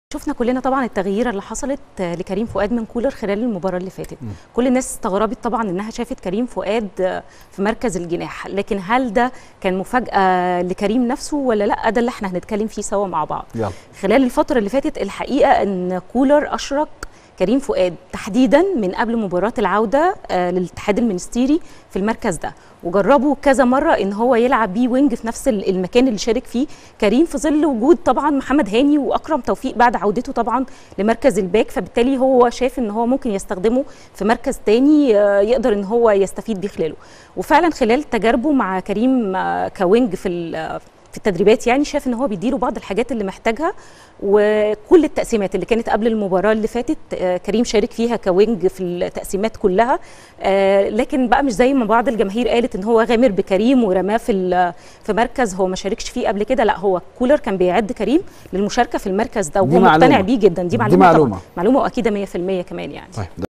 شفنا كلنا طبعا التغيير اللي حصلت لكريم فؤاد من كولر خلال المباراة اللي فاتت. كل الناس استغربت طبعا انها شافت كريم فؤاد في مركز الجناح، لكن هل ده كان مفاجأة لكريم نفسه ولا لا؟ ده اللي احنا هنتكلم فيه سوا مع بعض. يلا. خلال الفترة اللي فاتت الحقيقة ان كولر اشرك كريم فؤاد تحديدا من قبل مباراة العودة للاتحاد المنستيري في المركز ده، وجربوا كذا مرة ان هو يلعب بيه وينج في نفس المكان اللي شارك فيه كريم، في ظل وجود طبعا محمد هاني واكرم توفيق بعد عودته طبعا لمركز الباك، فبالتالي هو شاف ان هو ممكن يستخدمه في مركز تاني يقدر ان هو يستفيد بيه خلاله. وفعلا خلال تجاربه مع كريم كوينج في التدريبات يعني شاف ان هو بيديله بعض الحاجات اللي محتاجها، وكل التقسيمات اللي كانت قبل المباراه اللي فاتت كريم شارك فيها كوينج في التقسيمات كلها. لكن بقى مش زي ما بعض الجماهير قالت ان هو غامر بكريم ورماه في مركز هو ما شاركش فيه قبل كده. لا، هو كولر كان بيعد كريم للمشاركه في المركز ده وهو مقتنع بيه جدا. دي معلومه طبعا. معلومه واكيده 100% كمان يعني.